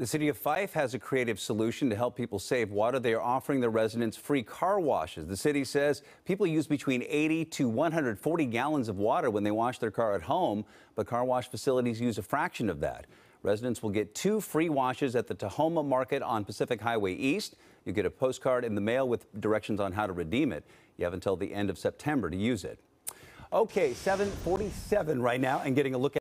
The city of Fife has a creative solution to help people save water. They are offering their residents free car washes. The city says people use between 80 to 140 gallons of water when they wash their car at home, but car wash facilities use a fraction of that. Residents will get 2 free washes at the Tahoma Market on Pacific Highway East. You get a postcard in the mail with directions on how to redeem it. You have until the end of September to use it. Okay, 7:47 right now and getting a look at